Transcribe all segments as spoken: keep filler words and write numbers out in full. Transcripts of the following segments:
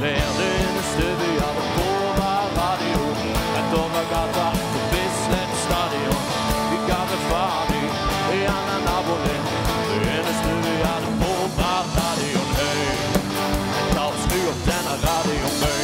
her. Det eneste vi hadde på var radio. Rett over gata på Bislett Stadion. Vi ga det faen i i annen nabolen. Det eneste vi hadde på var radion. Høy, la oss skru opp denne radion. Høy.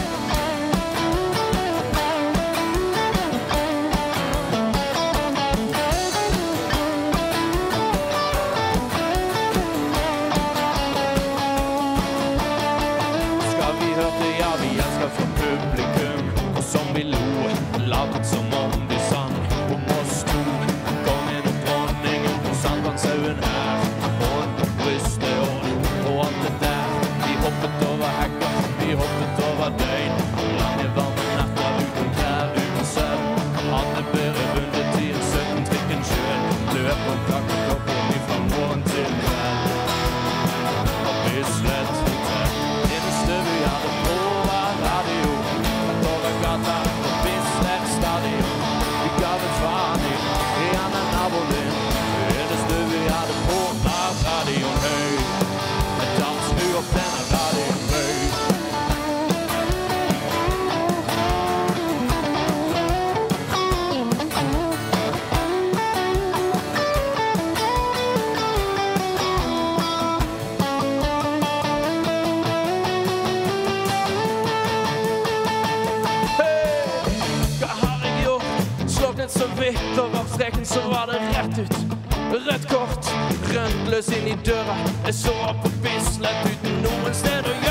Ja, vi elsker fra publikum, og som vi lo, laget som om vi sang om oss to. Kongen og dronningen på Sandvannshauen her, og på brystet og, og alt det der. Vi hoppet over hekker, vi hoppet over døgn, lange varme netter uten klær, uten søvn. Hadde bedre vunnet i en sytten trikken sjøl, løp og kakeklokken ifra morgen til kveld. Og Bislett, det eneste vi hadde på radio, rett over gata på Bislett Stadion. Vi ga det faen i i annen nabolen. Det eneste vi hadde på var radion. Høy, ta og skru opp denne radion. Høy. Så vidt over streken, så var det rett ut. Rødt kort, rønt løs inn i døra. Jeg så på Bislett uten noen sted å gjøre.